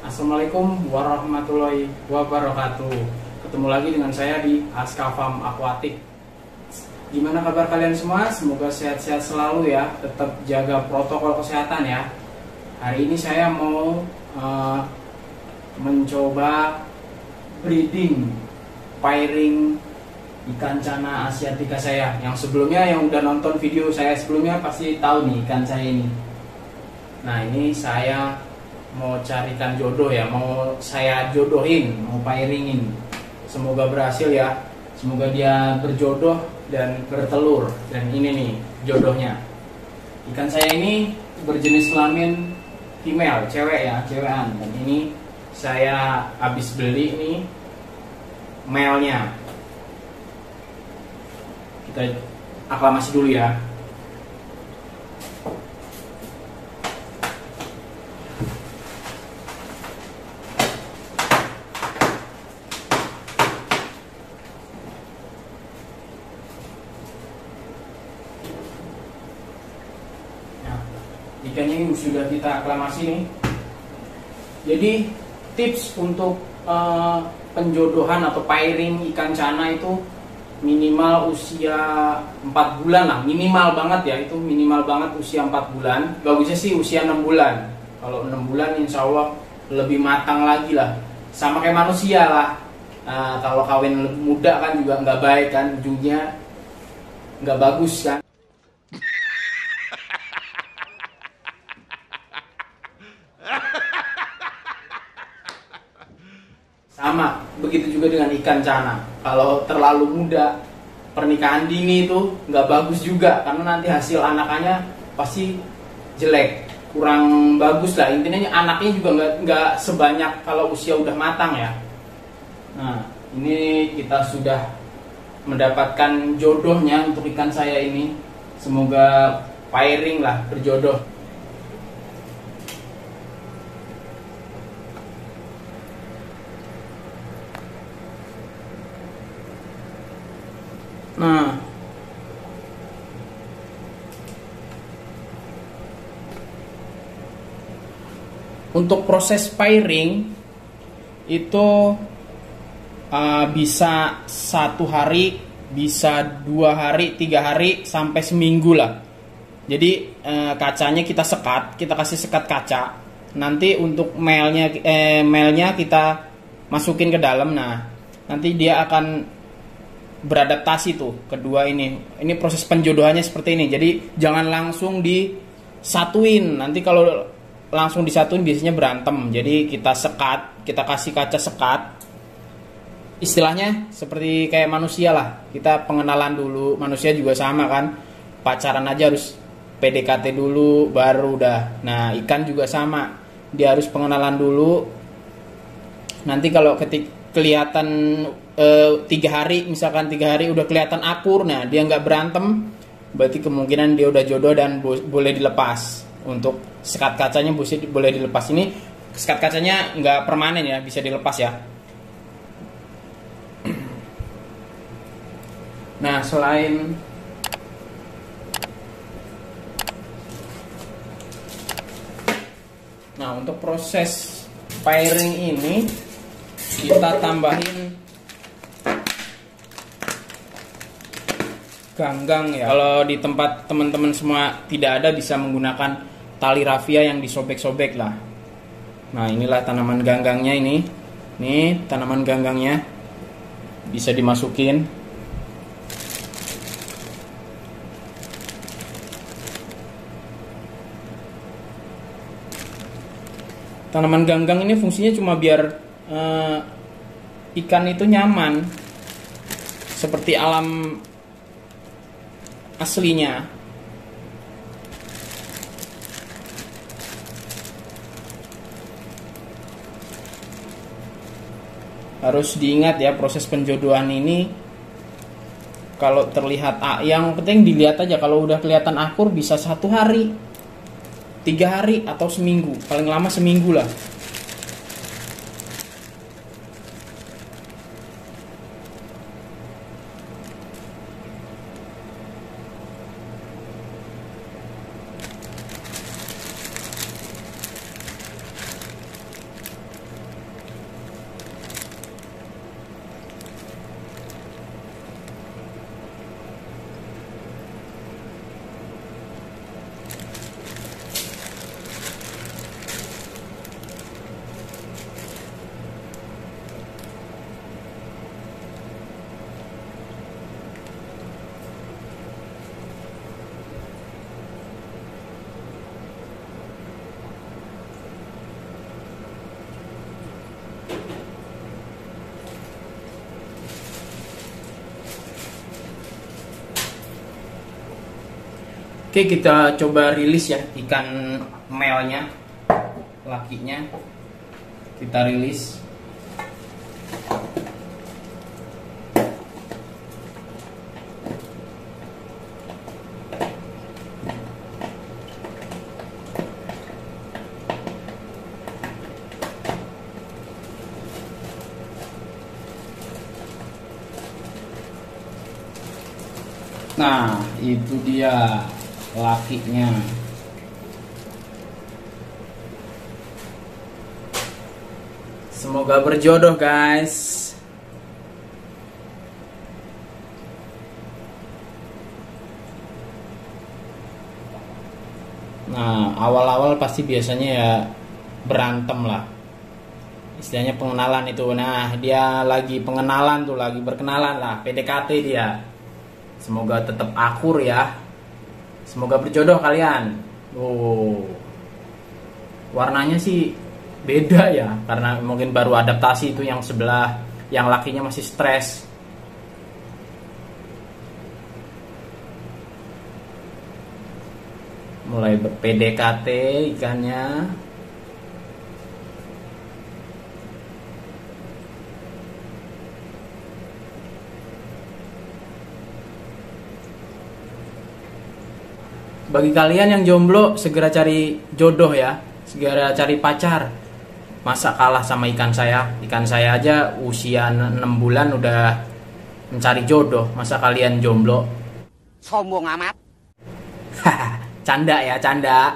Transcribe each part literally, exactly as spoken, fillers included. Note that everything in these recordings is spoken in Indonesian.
Assalamualaikum warahmatullahi wabarakatuh. Ketemu lagi dengan saya di Aska Farm Aquatic. Gimana kabar kalian semua? Semoga sehat-sehat selalu ya. Tetap jaga protokol kesehatan ya. Hari ini saya mau uh, mencoba breeding pairing ikan cana asiatica saya. Yang sebelumnya yang udah nonton video saya sebelumnya pasti tahu nih ikan saya ini. Nah, ini saya mau carikan jodoh ya, mau saya jodohin, mau pairingin. Semoga berhasil ya. Semoga dia berjodoh dan bertelur. Dan ini nih jodohnya. Ikan saya ini berjenis kelamin female, cewek ya, cewekan. Dan ini saya habis beli nih male-nya. Kita aklamasi dulu ya. Ikannya ini sudah kita aklamasi nih. Jadi tips untuk uh, penjodohan atau pairing ikan cana itu minimal usia empat bulan lah, minimal banget ya, itu minimal banget usia empat bulan. Bagusnya sih usia enam bulan. Kalau enam bulan insya Allah lebih matang lagi lah. Sama kayak manusia lah. Nah, kalau kawin muda kan juga nggak baik kan, ujungnya nggak bagus kan. Sama, begitu juga dengan ikan cana. Kalau terlalu muda, pernikahan dini itu nggak bagus juga, karena nanti hasil anakannya pasti jelek, kurang bagus lah. Intinya anaknya juga nggak nggak sebanyak kalau usia udah matang ya. Nah, ini kita sudah mendapatkan jodohnya untuk ikan saya ini. Semoga pairing lah, berjodoh. Nah, untuk proses pairing itu uh, bisa satu hari, bisa dua hari, tiga hari, sampai seminggu lah. Jadi uh, kacanya kita sekat, kita kasih sekat kaca. Nanti untuk male-nya, eh, male-nya kita masukin ke dalam. Nah, nanti dia akan beradaptasi tuh kedua ini. Ini proses penjodohannya seperti ini. Jadi jangan langsung disatuin. Nanti kalau langsung disatuin biasanya berantem. Jadi kita sekat, kita kasih kaca sekat. Istilahnya seperti kayak manusia lah. Kita pengenalan dulu. Manusia juga sama kan. Pacaran aja harus P D K T dulu baru udah. Nah, ikan juga sama. Dia harus pengenalan dulu. Nanti kalau ketik kelihatan e, tiga hari, misalkan tiga hari udah kelihatan akur, nah dia nggak berantem, berarti kemungkinan dia udah jodoh dan bo boleh dilepas. Untuk sekat kacanya boleh dilepas. Ini sekat kacanya nggak permanen ya, bisa dilepas ya. Nah, selain nah untuk proses pairing ini kita tambahin ganggang ya. Kalau di tempat teman-teman semua tidak ada, bisa menggunakan tali rafia yang disobek-sobek lah. Nah, inilah tanaman ganggangnya ini. Nih tanaman ganggangnya bisa dimasukin. Tanaman ganggang ini fungsinya cuma biar Uh, ikan itu nyaman seperti alam aslinya. Harus diingat ya, proses penjodohan ini kalau terlihat ah, yang penting dilihat aja. Kalau udah kelihatan akur bisa satu hari, tiga hari, atau seminggu. Paling lama seminggu lah. Oke, kita coba rilis ya ikan melnya, lakinya. Kita rilis. Nah, itu dia lakinya. Semoga berjodoh, guys. Nah, awal-awal pasti biasanya ya berantem lah. Istilahnya pengenalan itu. Nah, dia lagi pengenalan tuh, lagi berkenalan lah, P D K T dia. Semoga tetap akur ya. Semoga berjodoh kalian. Oh, warnanya sih beda ya, karena mungkin baru adaptasi itu yang sebelah, yang lakinya masih stres. Mulai ber-P D K T ikannya. Bagi kalian yang jomblo, segera cari jodoh ya, segera cari pacar. Masa kalah sama ikan saya? Ikan saya aja usia enam bulan udah mencari jodoh. Masa kalian jomblo? Sombong amat. Canda ya, canda.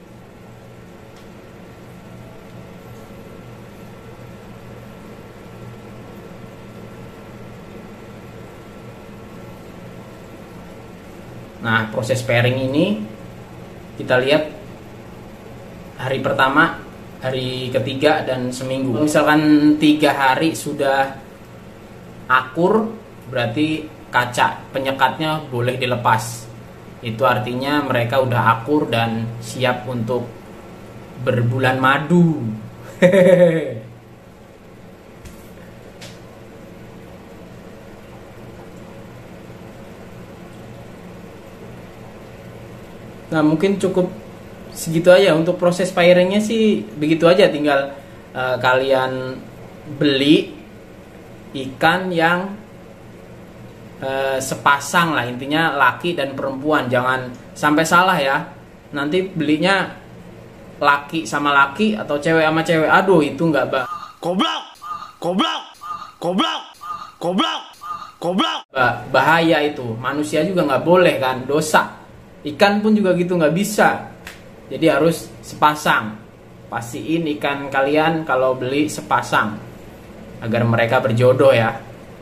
Nah, proses pairing ini kita lihat hari pertama, hari ketiga, dan seminggu. Misalkan tiga hari sudah akur, berarti kaca penyekatnya boleh dilepas. Itu artinya mereka udah akur dan siap untuk berbulan madu. Nah, mungkin cukup segitu aja untuk proses pairingnya sih, begitu aja. Tinggal uh, kalian beli ikan yang uh, sepasang lah, intinya laki dan perempuan. Jangan sampai salah ya, nanti belinya laki sama laki atau cewek sama cewek. Aduh, itu nggak ba Goblok, goblok, goblok, goblok, goblok. Bah bahaya itu. Manusia juga nggak boleh kan, dosa. Ikan pun juga gitu, nggak bisa. Jadi harus sepasang. Pastiin ikan kalian kalau beli sepasang, agar mereka berjodoh ya.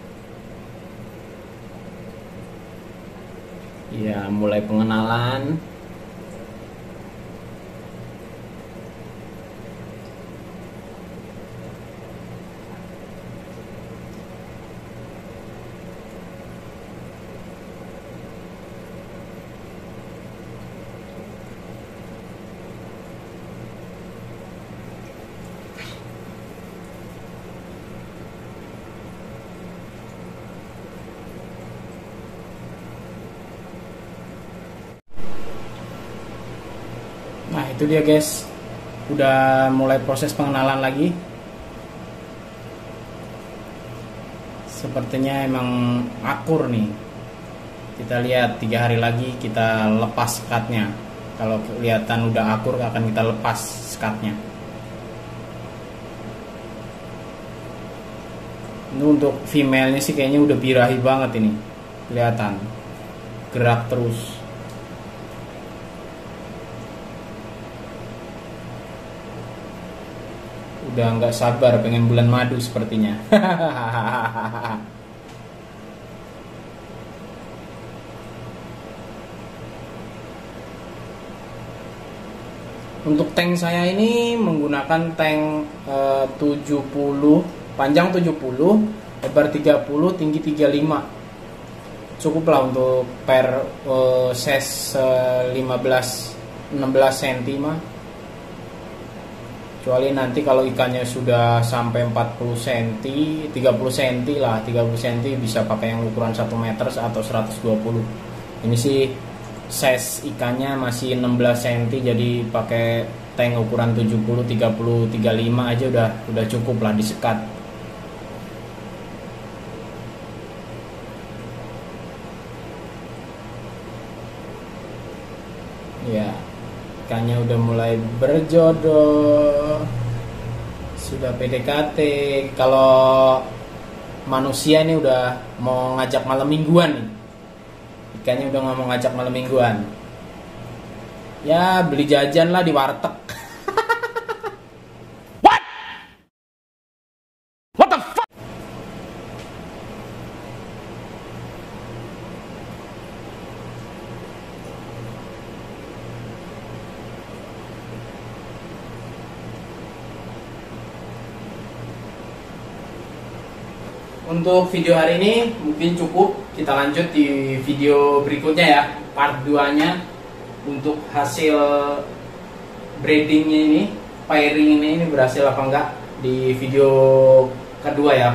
Ya, mulai pengenalan. Nah, itu dia guys, udah mulai proses pengenalan lagi. Sepertinya emang akur nih. Kita lihat tiga hari lagi kita lepas sekatnya. Kalau kelihatan udah akur akan kita lepas sekatnya. Ini untuk female-nya sih kayaknya udah birahi banget ini, kelihatan gerak terus. Udah nggak sabar pengen bulan madu sepertinya. Untuk tank saya ini menggunakan tank eh, tujuh puluh, panjang tujuh puluh, lebar tiga puluh, tinggi tiga puluh lima. Cukup lah untuk per eh, size eh, lima belas enam belas sentimeter mah. Kecuali nanti kalau ikannya sudah sampai empat puluh sentimeter, tiga puluh sentimeter lah, tiga puluh sentimeter bisa pakai yang ukuran satu meter atau seratus dua puluh. Ini sih size ikannya masih enam belas sentimeter, jadi pakai tank ukuran tujuh puluh tiga puluh tiga puluh lima aja udah udah cukup lah disekat. Ya, ikannya udah mulai berjodoh, sudah P D K T. Kalau manusia ini udah mau ngajak malam mingguan nih. Ikannya udah nggak mau ngajak malam mingguan. Ya beli jajan lah di warteg. What? What the fuck? Untuk video hari ini mungkin cukup. Kita lanjut di video berikutnya ya, part dua nya, untuk hasil breedingnya ini, pairing ini, ini berhasil apa enggak di video kedua ya.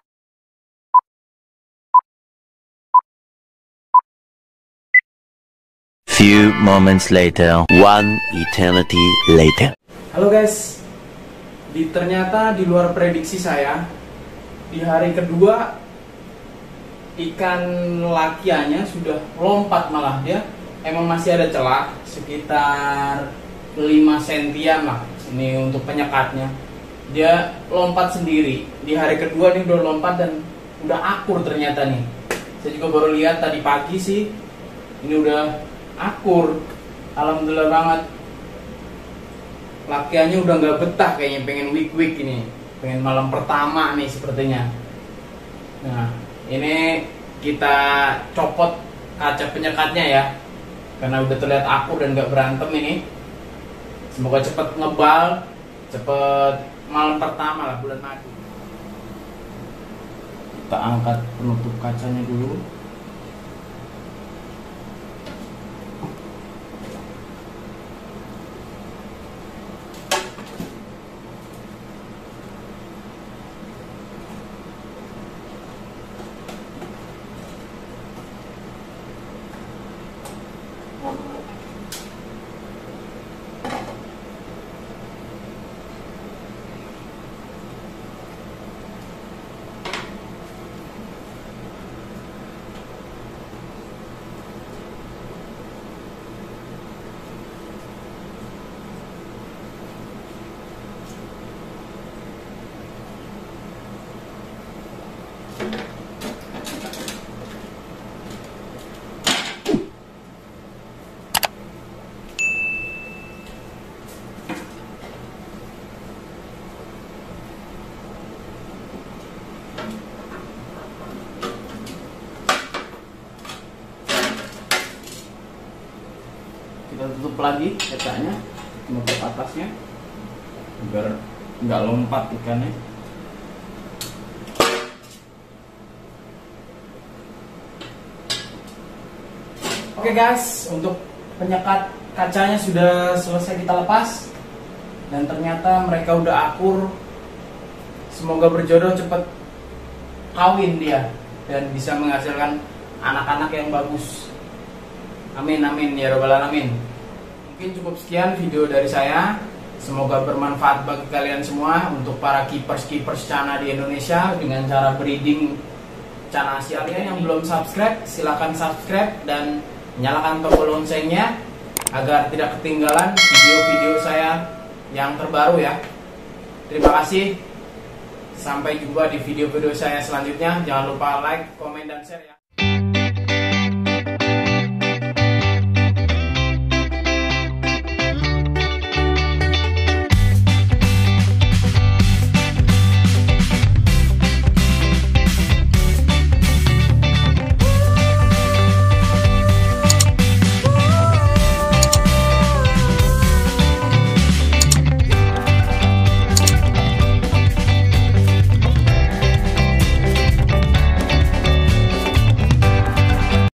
Few moments later, one eternity later. Halo guys, di ternyata di luar prediksi saya, di hari kedua ikan lakianya sudah lompat, malah dia emang masih ada celah sekitar lima sentian lah ini untuk penyekatnya. Dia lompat sendiri di hari kedua nih, udah lompat dan udah akur ternyata nih. Saya juga baru lihat tadi pagi sih, ini udah akur, alhamdulillah banget. Lakiannya udah nggak betah kayaknya, pengen week-week ini, pengen malam pertama nih sepertinya. Nah, ini kita copot kaca penyekatnya ya, karena udah terlihat akur dan nggak berantem ini. Semoga cepet ngebal, cepet malam pertama lah, bulan madu. Kita angkat penutup kacanya dulu. Kita tutup lagi kacanya, menutup atasnya biar nggak lompat ikannya. Oke guys, untuk penyekat kacanya sudah selesai kita lepas, dan ternyata mereka udah akur. Semoga berjodoh, cepet kawin dia dan bisa menghasilkan anak-anak yang bagus. Amin amin ya robbal alamin. Mungkin cukup sekian video dari saya. Semoga bermanfaat bagi kalian semua. Untuk para keepers-keepers Cana di Indonesia dengan cara breeding Cana Asia, yang belum subscribe silahkan subscribe dan nyalakan tombol loncengnya agar tidak ketinggalan video-video saya yang terbaru ya. Terima kasih. Sampai jumpa di video-video saya selanjutnya. Jangan lupa like, komen, dan share ya.